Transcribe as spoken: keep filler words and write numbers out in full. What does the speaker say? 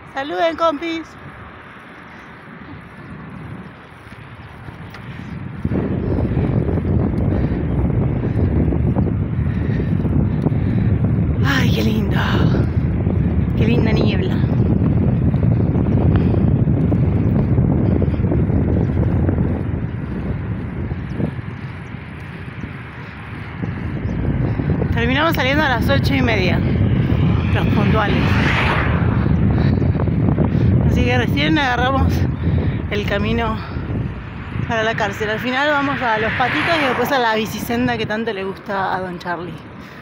Saluden, compis. Ay, qué lindo. Qué linda niebla. Terminamos saliendo a las ocho y media, los puntuales. Así que recién agarramos el camino para la cárcel. Al final vamos a Los Patitos y después a la bicisenda que tanto le gusta a Don Charlie.